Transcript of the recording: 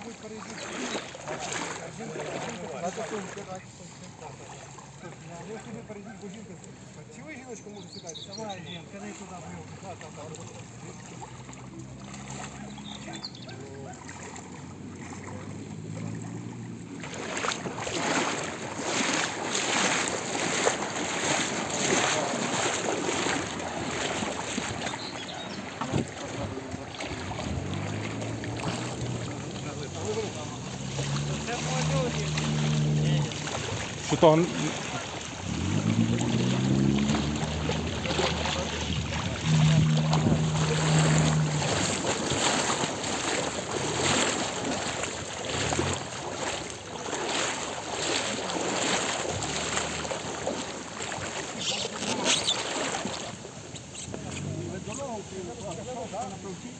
будуть переїжджати. Ви собі перейдіть, бо жінка. Чи ви, жіночка, може сідати? Давай, жінка, не туди, Що то... дорогу,